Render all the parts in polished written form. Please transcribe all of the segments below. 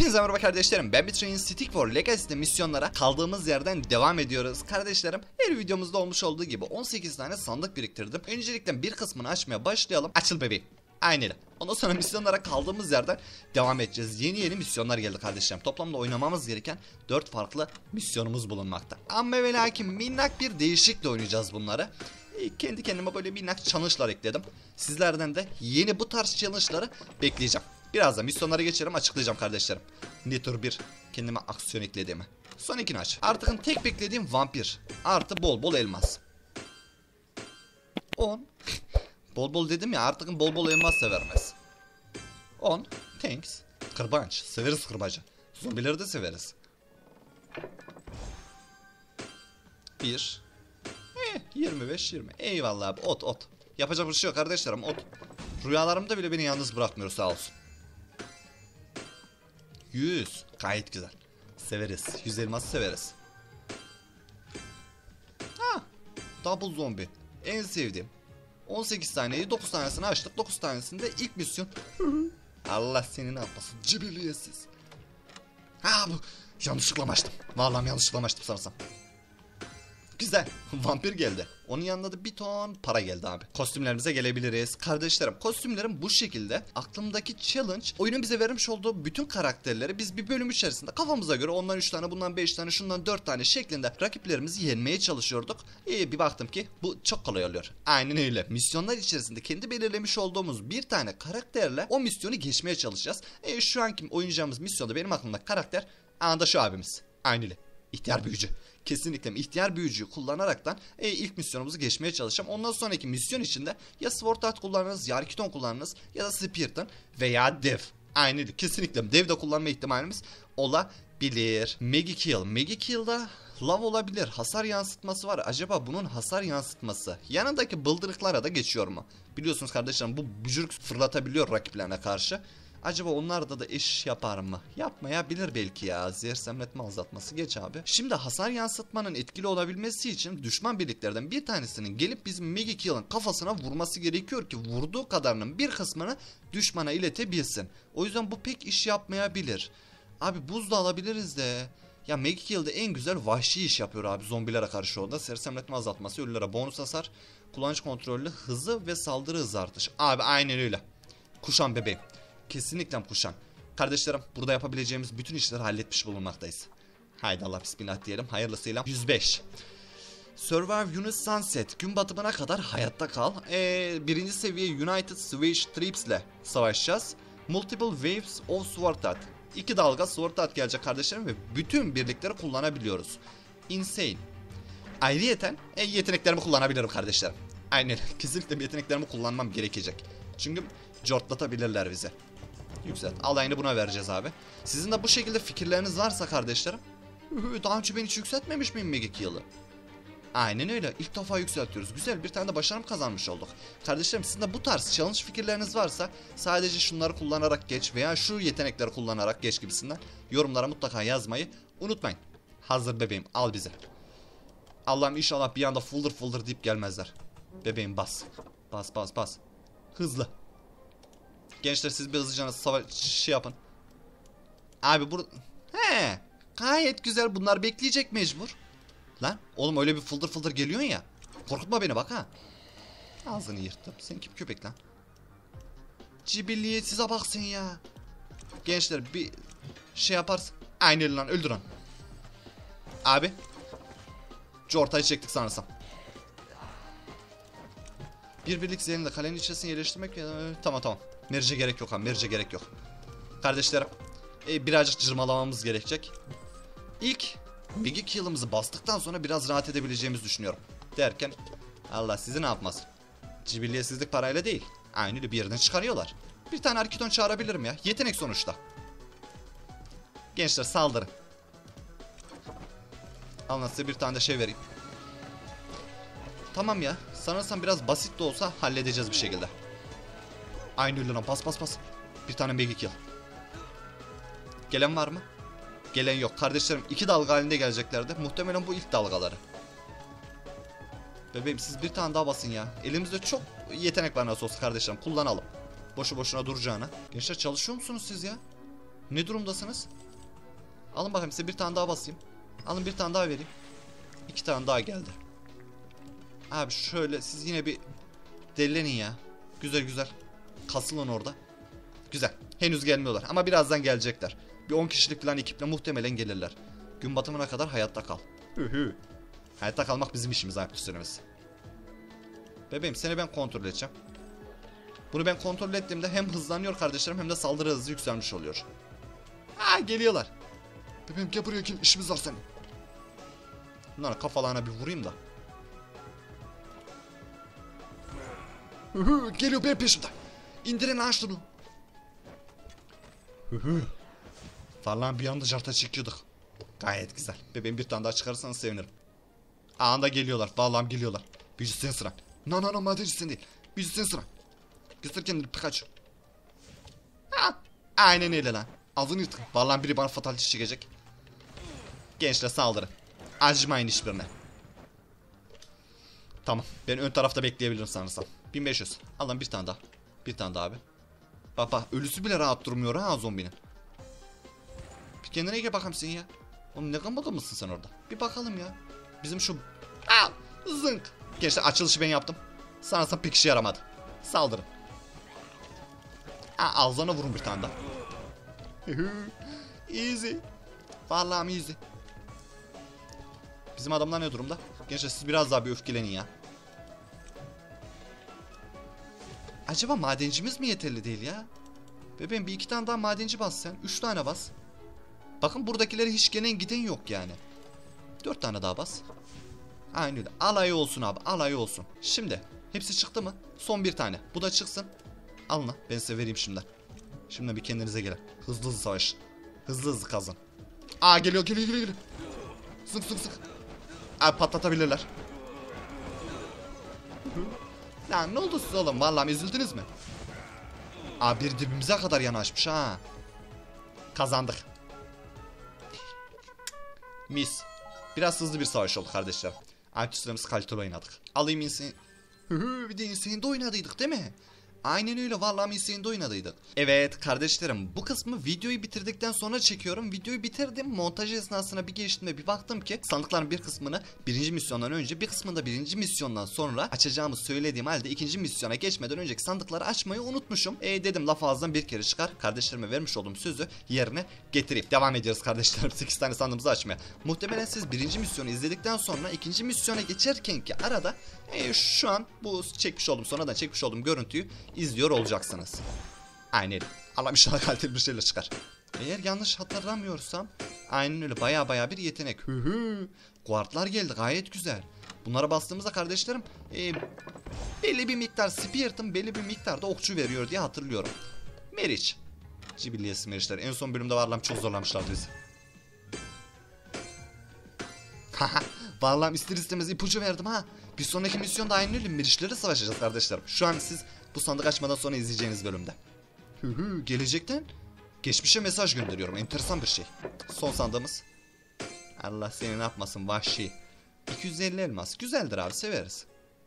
Hepinize merhaba kardeşlerim, ben Betray'in Stick for Legacy'de misyonlara kaldığımız yerden devam ediyoruz. Kardeşlerim, her videomuzda olmuş olduğu gibi 18 tane sandık biriktirdim. Öncelikle bir kısmını açmaya başlayalım. Açıl bebeğim. Aynen öyle. Ondan sonra misyonlara kaldığımız yerden devam edeceğiz. Yeni misyonlar geldi kardeşlerim. Toplamda oynamamız gereken 4 farklı misyonumuz bulunmakta. Ama ve lakin minnak bir değişiklikle oynayacağız bunları. Kendi kendime böyle minnak challenge'lar ekledim. Sizlerden de yeni bu tarz challenge'ları bekleyeceğim. Birazdan misyonlara geçerim, açıklayacağım kardeşlerim. Ne tür bir kendime aksiyon eklediğimi. Son ikini aç. Artık tek beklediğim vampir. Artı bol bol elmas. 10. Bol bol dedim ya, artık bol bol elmas severmez. 10. Thanks. Kırbaç. Severiz kırbacı. Zombileri de severiz. 1. 25-20. Eyvallah abi. Ot. Yapacak bir şey yok kardeşlerim. Ot. Rüyalarımda bile beni yalnız bırakmıyor, sağ olsun. 100. Gayet güzel. Severiz. 100 elması severiz. Ha. Double zombi. En sevdiğim. 18 taneyi 9 tanesini açtık. 9 tanesinde ilk misyon. Allah seni ne yapmasın. Cibiliyetsiz. Ha bu. Yanlışlıkla açtım. Vallahi yanlışlıkla açtım sanırsam. Güzel. Vampir geldi. Onun yanında da bir ton para geldi abi. Kostümlerimize gelebiliriz. Kardeşlerim, kostümlerim bu şekilde. Aklımdaki challenge, oyunun bize vermiş olduğu bütün karakterleri biz bir bölüm içerisinde kafamıza göre ondan 3 tane, bundan 5 tane, şundan 4 tane şeklinde rakiplerimizi yenmeye çalışıyorduk. Bir baktım ki bu çok kolay oluyor. Aynen öyle. Misyonlar içerisinde kendi belirlemiş olduğumuz bir tane karakterle o misyonu geçmeye çalışacağız. Şu anki oynayacağımız misyonda benim aklımdaki karakter anında şu abimiz. Aynen öyle. İhtiyar büyücü. Kesinlikle ihtiyar büyücüyü kullanaraktan ilk misyonumuzu geçmeye çalışacağım. Ondan sonraki misyon içinde ya Sword Art kullanırız, ya Arkiton kullanırız, ya da Spirit'ın veya Dev. Aynı kesinlikle Dev de kullanma ihtimalimiz olabilir. Megi Kill'da Love olabilir. Hasar yansıtması var. Acaba bunun hasar yansıtması yanındaki bıldırıklara da geçiyor mu? Biliyorsunuz kardeşlerim, bu bücürük fırlatabiliyor rakiplerine karşı. Acaba onlarda da iş yapar mı? Yapmayabilir belki ya. Zehir semletme azaltması geç abi. Şimdi hasar yansıtmanın etkili olabilmesi için düşman birliklerden bir tanesinin gelip bizim Megi Kill'ın kafasına vurması gerekiyor ki vurduğu kadarının bir kısmını düşmana iletebilsin. O yüzden bu pek iş yapmayabilir. Abi buz da alabiliriz de. Ya Megi Kill'de en güzel vahşi iş yapıyor abi zombilere karşı orada. Sersemletme azaltması, ölülere bonus hasar, kullanıcı kontrollü hızı ve saldırı hızı artış. Abi aynen öyle. Kuşan bebeğim. Kesinlikle kuşan. Kardeşlerim, burada yapabileceğimiz bütün işleri halletmiş bulunmaktayız. Haydi Allah bismillah diyelim. Hayırlısıyla. 105. Survive Unit Sunset. Gün batımına kadar hayatta kal. Birinci seviye United Switch Troops ile savaşacağız. Multiple Waves of Sword Art. 2 dalga Sword Art gelecek kardeşlerim ve bütün birlikleri kullanabiliyoruz. Insane. Ayrıyeten yeteneklerimi kullanabilirim kardeşlerim. Aynen. Kesinlikle yeteneklerimi kullanmam gerekecek. Çünkü cortlatabilirler bizi. Yükselt. Alayını buna vereceğiz abi. Sizin de bu şekilde fikirleriniz varsa kardeşlerim. Daha önce ben hiç yükseltmemiş miyim Megi Kill'ı? Aynen öyle. İlk defa yükseltiyoruz. Güzel, bir tane de başarım kazanmış olduk. Kardeşlerim, sizin de bu tarz challenge fikirleriniz varsa sadece şunları kullanarak geç veya şu yetenekleri kullanarak geç gibisinden yorumlara mutlaka yazmayı unutmayın. Hazır bebeğim, al bizi. Allah'ım inşallah bir anda fuldur deyip gelmezler. Bebeğim bas. Bas. Hızlı. Gençler, siz bir hızlıca şey yapın. Abi gayet güzel, bunlar bekleyecek mecbur. Lan oğlum, öyle bir fıldır geliyorsun ya. Korkutma beni bak ha. Ağzını yırttım. Sen kim köpek lan? Cibilliyetsize baksın ya. Gençler bir şey yaparsın. Aynen lan, öldür lan. Abi. Şu ortayı çektik sanırsam. Bir birlik zeyninde kalenin içerisine yerleştirmek. Tamam. Merce gerek yok abi. Merce gerek yok. Kardeşlerim. Birazcık cırmalamamız gerekecek. İlk Megi Kill'ımızı bastıktan sonra biraz rahat edebileceğimizi düşünüyorum. Derken Allah sizi ne yapmaz. Cibilliyetsizlik parayla değil. Aynı bir yerden çıkarıyorlar. Bir tane Arkiton çağırabilirim ya. Yetenek sonuçta. Gençler saldırın. Alın size bir tane de şey vereyim. Tamam ya. Sanırsam biraz basit de olsa halledeceğiz bir şekilde. Aynı öyle lan. Bas. Bir tane Megi Kill. Gelen var mı? Gelen yok. Kardeşlerim 2 dalga halinde geleceklerdi. Muhtemelen bu ilk dalgaları. Bebeğim siz bir tane daha basın ya. Elimizde çok yetenek var nasıl olsa kardeşlerim. Kullanalım. Boşu boşuna duracağına. Gençler çalışıyor musunuz siz ya? Ne durumdasınız? Alın bakayım, size bir tane daha basayım. Alın, bir tane daha vereyim. 2 tane daha geldi. Abi şöyle siz yine bir delilenin ya. Güzel güzel. Kasılın orada. Güzel. Henüz gelmiyorlar ama birazdan gelecekler. Bir 10 kişilik falan ekiple muhtemelen gelirler. Gün batımına kadar hayatta kal. Hayatta kalmak bizim işimiz ayıptır söylemesi. Bebeğim, seni ben kontrol edeceğim. Bunu ben kontrol ettiğimde hem hızlanıyor kardeşlerim hem de saldırı hızı yükselmiş oluyor. Aa, geliyorlar. Bebeğim gel buraya, gel, işimiz var senin. Bunlara kafalarına bir vurayım da. Geliyor benim peşimden. İndirin lan şunu. Falan bir anda carta çıkıyorduk. Gayet güzel. Bebeğim bir tane daha çıkarırsanız sevinirim. Anında geliyorlar. Vallahi geliyorlar. Büyücü sen sıra. No madenci sen değil. Büyücü sen sıra. Göster kendini Pikachu. Ha, aynen öyle lan. Ağzını yırtık. Vallahi biri bana fatality çekecek. Gençler saldırın. Acımayın hiçbirine. Tamam. Ben ön tarafta bekleyebilirim sanırsam. 1500. Alın bir tane daha. Bir tane daha abi. Bak ölüsü bile rahat durmuyor ha zombinin. Bir kendine gel bakalım sen ya. Oğlum ne kalmadı mısın sen orada? Bir bakalım ya. Bizim şu... Aa, zınk. Gençler açılışı ben yaptım. Sanırsam pek işe yaramadı. Saldırın. Aa, ağzına vurun bir tane daha. Easy. Vallahi easy. Bizim adamlar ne durumda? Gençler siz biraz daha bir öfkelenin ya. Acaba madencimiz mi yeterli değil ya? Bebeğim bir 2 tane daha madenci bas sen. 3 tane bas. Bakın buradakileri hiç gelen giden yok yani. 4 tane daha bas. Aynen öyle. Alayı olsun abi. Alayı olsun. Şimdi hepsi çıktı mı? Son bir tane. Bu da çıksın. Alın lan. Ben size vereyim şimdiden. Şimdiden bir kendinize gelin. Hızlı hızlı savaş. Hızlı hızlı kazın. Aa, geliyor. Sık. Abi patlatabilirler. Lan ne oldu siz oğlum? Vallahi üzüldünüz mü? Abi bir dibimize kadar yanaşmış ha. Kazandık. Mis. Biraz hızlı bir savaş oldu kardeşler. Antüslerimiz kaliteli oynadık. Alayım insin. Bir de insinde oynadıydık değil mi? Aynen öyle, vallahi insinde oynadıydık. Evet kardeşlerim, bu kısmı videoyu bitirdikten sonra çekiyorum. Videoyu bitirdim, montaj esnasına bir geçtim ve bir baktım ki sandıkların bir kısmını birinci misyondan önce, bir kısmını da birinci misyondan sonra açacağımı söylediğim halde ikinci misyona geçmeden önceki sandıkları açmayı unutmuşum. Dedim laf ağızdan bir kere çıkar, kardeşlerime vermiş olduğum sözü yerine getireyim. Devam ediyoruz kardeşlerim 8 tane sandığımızı açmaya. Muhtemelen siz birinci misyonu izledikten sonra ikinci misyona geçerken ki arada şu an bu sonradan çekmiş olduğum görüntüyü izliyor olacaksınız. Aynen. Allah'ım inşallah kaliteli bir şeyler çıkar. Eğer yanlış hatırlamıyorsam aynen öyle, baya bir yetenek. Guardlar geldi, gayet güzel. Bunlara bastığımızda kardeşlerim belli bir miktar Spirit'ın belli bir miktarda okçu veriyor diye hatırlıyorum. Meriç. Cibilliyesi Meriçler. En son bölümde varlam çok zorlamışlardı bizi. Vallahi ister istemez ipucu verdim ha. Bir sonraki misyonda aynı öyle Meriçlerle savaşacağız kardeşlerim. Şu an siz bu sandık açmadan sonra izleyeceğiniz bölümde. Gelecekten geçmişe mesaj gönderiyorum. Enteresan bir şey. Son sandığımız. Allah seni ne yapmasın vahşi. 250 elmas. Güzeldir abi, severiz.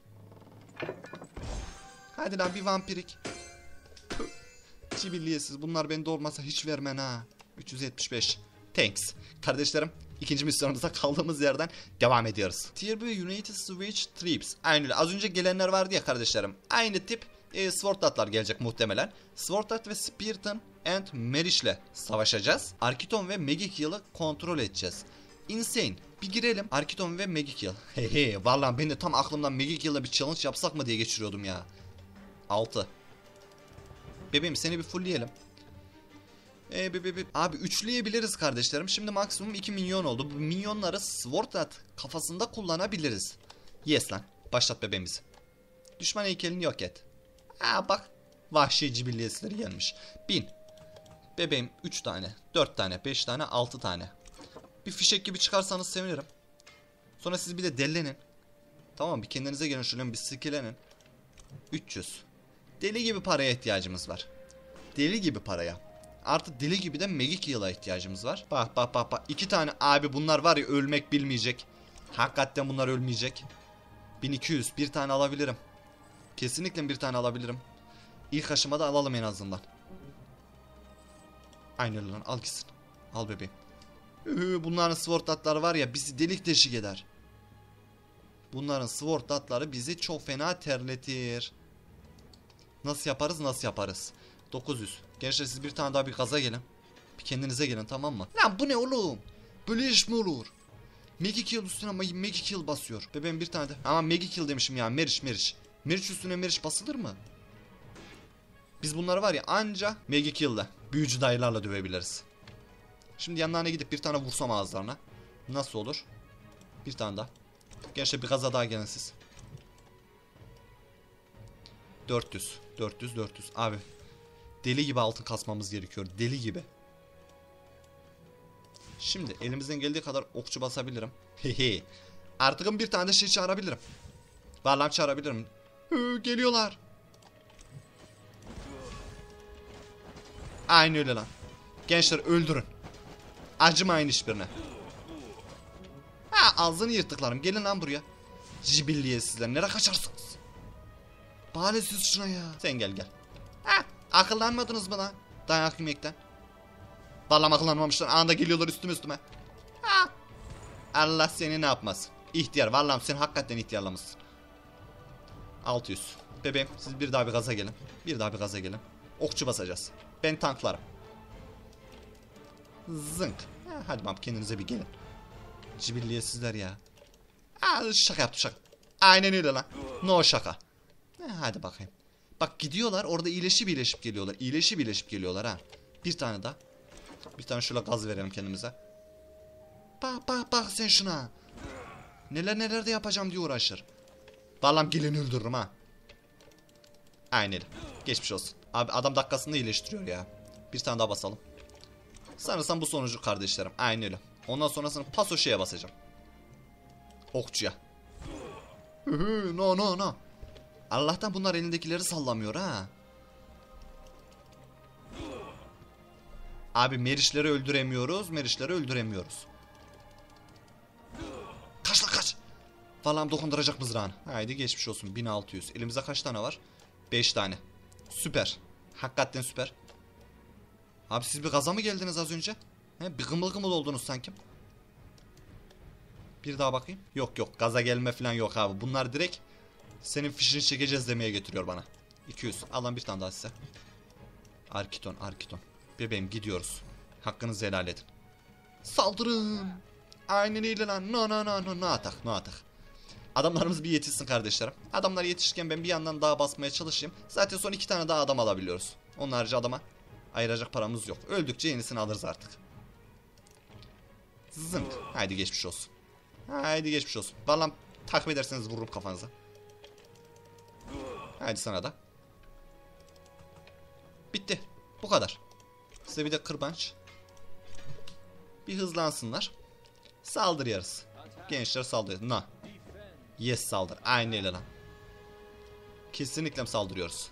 Hadi lan bir vampirik. Cibilliyesiz. Bunlar bende olmasa hiç vermen ha. 375. Thanks. Kardeşlerim, İkinci misyonumuza kaldığımız yerden devam ediyoruz. Tier 1 United Switch Troops. Aynı öyle. Az önce gelenler vardı ya kardeşlerim. Aynı tip Sword Art'lar gelecek muhtemelen. Sword Art ve Spiriton and Merish'le savaşacağız. Arkiton ve Magikill'ı kontrol edeceğiz. Insane. Bir girelim. Arkiton ve Magikill. Hehe. Vallahi ben de tam aklımdan Magikill'la bir challenge yapsak mı diye geçiriyordum ya. 6. Bebeğim seni bir fullleyelim. Abi üçleyebiliriz kardeşlerim. Şimdi maksimum 2 milyon oldu. Bu milyonları Sword Art kafasında kullanabiliriz. Yes lan. Başlat bebeğimizi. Düşman heykelini yok et. Bak. Vahşi cibilliyesleri gelmiş. 1000. Bebeğim 3 tane, 4 tane, 5 tane, 6 tane. Bir fişek gibi çıkarsanız sevinirim. Sonra siz bir de dellenin. Tamam, bir kendinize gelin şöyle bir skillenin. 300. Deli gibi paraya ihtiyacımız var. Deli gibi paraya. Artık deli gibi de Magikill'a ihtiyacımız var. Bak. 2 tane abi, bunlar var ya ölmek bilmeyecek. Hakikaten bunlar ölmeyecek. 1200 bir tane alabilirim. Kesinlikle bir tane alabilirim. İlk aşamada alalım en azından. Aynen lan, al gitsin. Al bebeğim. Bunların sword atları var ya, bizi delik deşik eder. Bunların sword atları bizi çok fena terletir. Nasıl yaparız, nasıl yaparız? 900. Gençler siz bir tane daha bir gaza gelin. Bir kendinize gelin, tamam mı? Lan bu ne oğlum? Böyle iş mi olur? Mega kill üstüne mega kill basıyor. Bebeğim bir tane de. Ama mega kill demişim ya, meriç. Meriç üstüne meriç basılır mı? Biz bunları var ya anca mega kill'le, büyücü dayılarla dövebiliriz. Şimdi yanlarına gidip bir tane vursam ağızlarına. Nasıl olur? Bir tane daha. Gençler bir gaza daha gelin siz. 400. Abi. Deli gibi altın kasmamız gerekiyor. Deli gibi. Şimdi elimizden geldiği kadar okçu basabilirim. Hehe. Artık bir tane de şey çağırabilirim. Varlam çağırabilirim. Geliyorlar. Aynı öyle lan. Gençler öldürün. Acımayın hiçbirine. Ha, ağzını yırttıklarım. Gelin lan buraya. Cibilliyesizler. Nereye kaçarsınız? Bari siz şuna ya. Sen gel. Ha, akıllanmadınız mı lan? Dayak yemekten. Vallahi akıllanmamışlar. Anında geliyorlar üstüme. Ha. Allah seni ne yapmaz. İhtiyar. Vallahi sen hakikaten ihtiyarlamışsın. 600. Bebeğim siz bir daha bir gaza gelin. Okçu basacağız. Ben tanklarım. Zınk. Ha, hadi bakalım kendinize bir gelin. Cibilliyesizler ya. Aa, şaka yaptım şaka. Aynen öyle lan. No şaka. Hadi bakayım. Bak gidiyorlar orada iyileşip geliyorlar ha. Bir tane daha. Bir tane şöyle gaz verelim kendimize. Bak sen şuna. Neler de yapacağım diye uğraşır. Vallahi geleni öldürürüm ha. Aynen. Geçmiş olsun. Abi adam dakikasında iyileştiriyor ya. Bir tane daha basalım. Sanırsam bu sonucu kardeşlerim. Aynen öyle. Ondan sonrasını paso şeye basacağım. Okçuya. No. Allah'tan bunlar elindekileri sallamıyor ha. Abi meriçleri öldüremiyoruz. Kaç. Falan dokunduracak mızrağını. Haydi geçmiş olsun. 1600. Elimizde kaç tane var? 5 tane. Süper. Hakikaten süper. Abi siz bir gaza mı geldiniz az önce? He, bir gımıl oldunuz sanki. Bir daha bakayım. Yok. Gaza gelme falan yok abi. Bunlar direkt senin fişini çekeceğiz demeye getiriyor bana. 200. Alan bir tane daha size. Arkiton. Bebeğim gidiyoruz. Hakkınızı helal edin. Saldırın. Aynen öyle lan. No atak. Adamlarımız bir yetişsin kardeşlerim. Adamlar yetişirken ben bir yandan daha basmaya çalışayım. Zaten son 2 tane daha adam alabiliyoruz. Onun harici adama ayıracak paramız yok. Öldükçe yenisini alırız artık. Zınk. Haydi geçmiş olsun. Vallahi takip ederseniz vururum kafanıza. Haydi sana da. Bitti. Bu kadar. Size bir de kırbanç. Bir hızlansınlar. Saldırıyoruz. Gençler saldırıyor. Na. Yes saldır. Aynı öyle lan. Kesinlikle saldırıyoruz.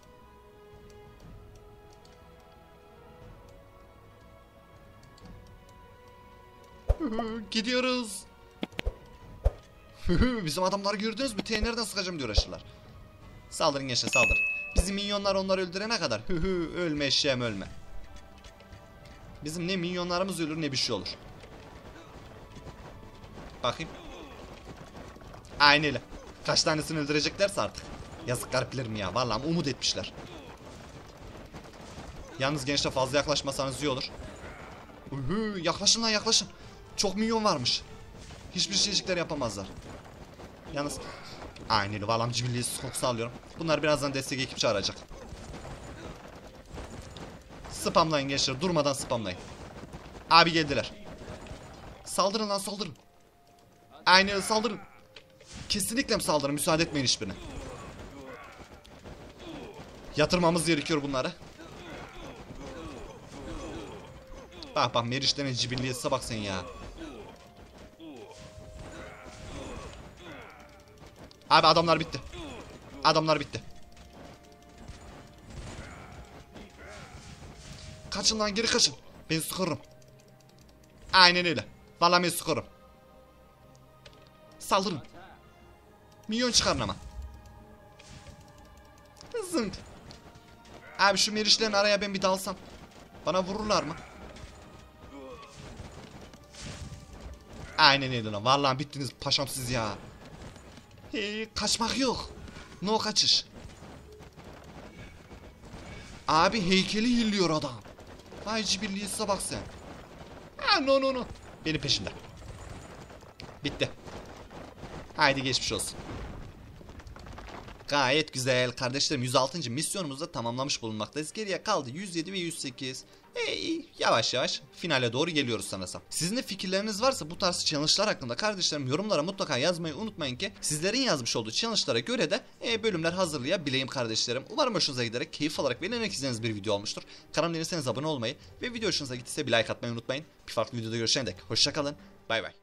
Gidiyoruz. Bizim adamları gördünüz mü? Nereden sıkacağım diye uğraşırlar. Saldırın gençler saldır. Bizim minyonlar onları öldürene kadar. Ölme eşeğim ölme. Bizim ne minyonlarımız ölür ne bir şey olur. Bakayım. Aynı öyle. Kaç tanesini öldüreceklerse artık. Yazık gariplerim ya. Vallahi umut etmişler. Yalnız gençler fazla yaklaşmasanız iyi olur. Yaklaşın lan yaklaşın. Çok minyon varmış. Hiçbir şeycikler yapamazlar. Yalnız aynı öyle. Vallahi cimriyi çok sağlıyorum. Bunlar birazdan destek ekip çağıracak. Spamlayın gençler. Durmadan spamlayın. Abi geldiler. Saldırın lan saldırın. Aynı öyle saldırın. Kesinlikle mi saldırın? Müsaade etmeyin hiçbirine. Yatırmamız gerekiyor bunları. Bak Meriç'lerin cibilliyesine bak sen ya. Abi adamlar bitti. Kaçın lan geri kaçın. Ben sıkarım. Aynen öyle. Vallahi ben sıkarım. Saldırın. Minyon çıkarın ama. Zınk. Abi şu Meriç'lerin araya ben bir dalsam. Bana vururlar mı? Aynen öyle lan. Vallahi bittiniz paşam siz ya. Kaçmak yok. No kaçış. Abi heykeli yılıyor adam. Vay cibilliyse bak sen. Ha no no no. Benim peşimde. Bitti. Haydi geçmiş olsun. Gayet güzel kardeşlerim, 106. misyonumuzu da tamamlamış bulunmaktayız. Geriye kaldı 107 ve 108. Yavaş yavaş finale doğru geliyoruz sanırsam. Sizin de fikirleriniz varsa bu tarz challenge'lar hakkında kardeşlerim yorumlara mutlaka yazmayı unutmayın ki sizlerin yazmış olduğu challenge'lara göre de bölümler hazırlayabileyim kardeşlerim. Umarım hoşunuza giderek, keyif alarak ve eğlenerek izlediğiniz bir video olmuştur. Kanalıma abone olmayı ve video hoşunuza gittiyse bir like atmayı unutmayın. Bir farklı videoda görüşene dek hoşçakalın. Bay bay.